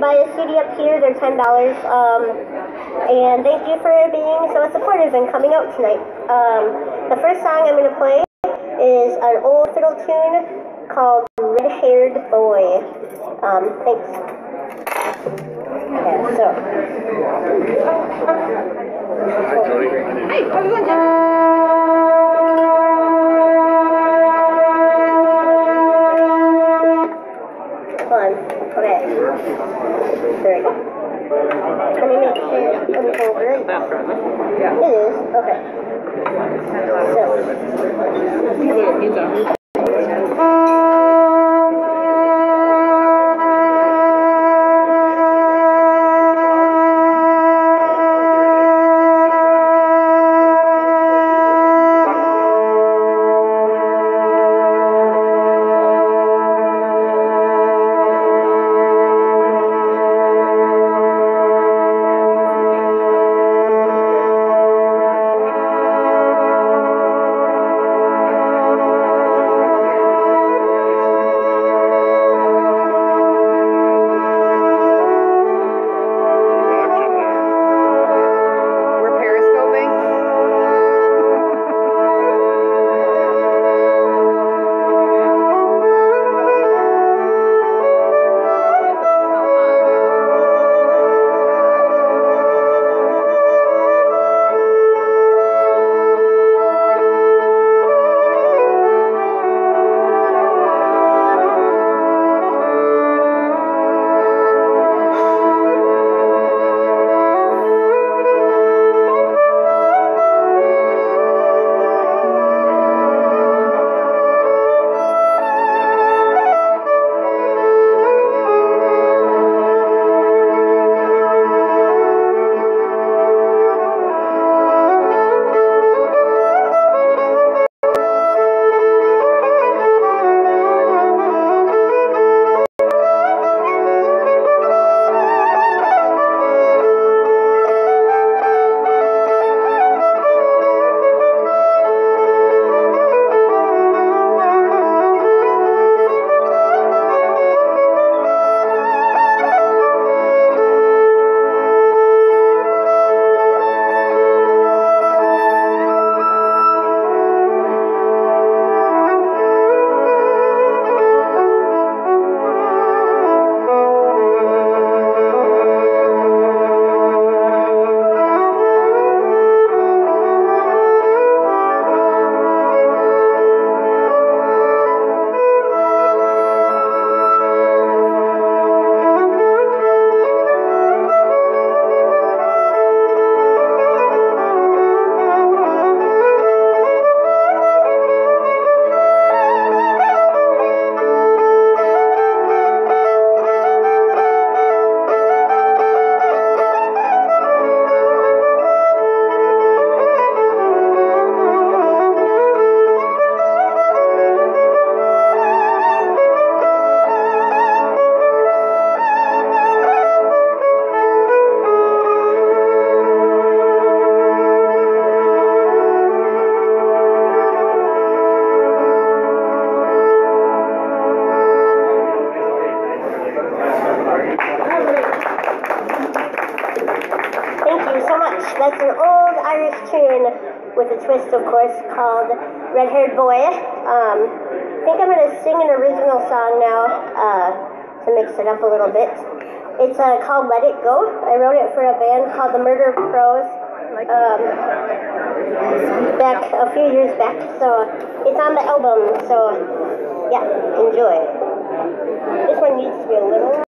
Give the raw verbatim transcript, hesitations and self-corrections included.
buy a C D up here, they're ten dollars. Um, and thank you for being so supportive and coming out tonight. Um, the first song I'm going to play is an old fiddle tune called Red-Haired Boy. Um, thanks. Okay, so. Hey, how's it going, Jeff? Okay. There we go. Let me make sure everything's right. Yeah. It is. Okay. So. That's an old Irish tune with a twist, of course, called Red-Haired Boy. Um, I think I'm going to sing an original song now uh, to mix it up a little bit. It's uh, called Let It Go. I wrote it for a band called the Murder Pros um, back a few years back. So it's on the album. So yeah, enjoy. This one needs to be a little